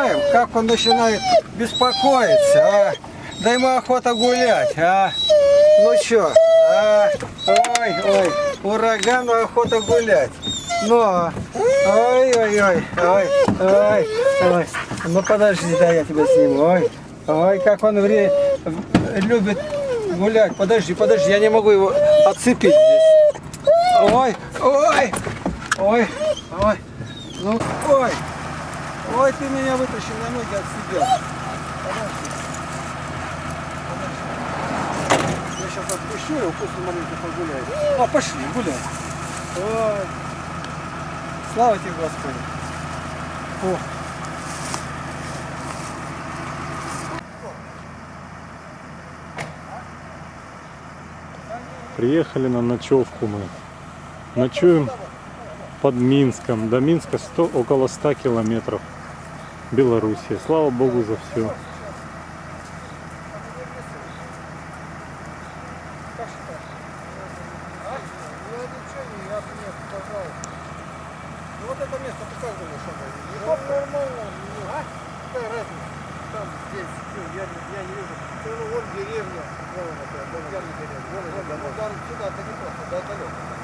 наблюдаем, как он начинает беспокоиться. А? Да ему охота гулять. А? Ну что? А? Ой, ой, урагану охота гулять. Ну, ой, ой, ой, ой, ой, ой. Ну подожди, да я тебя сниму. Ой, ой, как он любит гулять. Подожди, подожди, я не могу его отцепить здесь. Ой, ой, ой, ой, ну, ой, ой, ты меня вытащил на ноги отсидел. Подожди, подожди. Я сейчас отпущу его, пусть он маленько погуляет. А, пошли, гуляй. Ой. Слава тебе, Господи. О. Приехали на ночевку мы. Ночуем под Минском. До Минска около 100 километров. Белоруссия. Слава Богу за все. Вот это место, ты как думаешь, оно нормально, а? Какая разница? Там, здесь, я не вижу. Ну, вон деревня. Вон деревня. Вон, сюда, это не просто, да, далеко.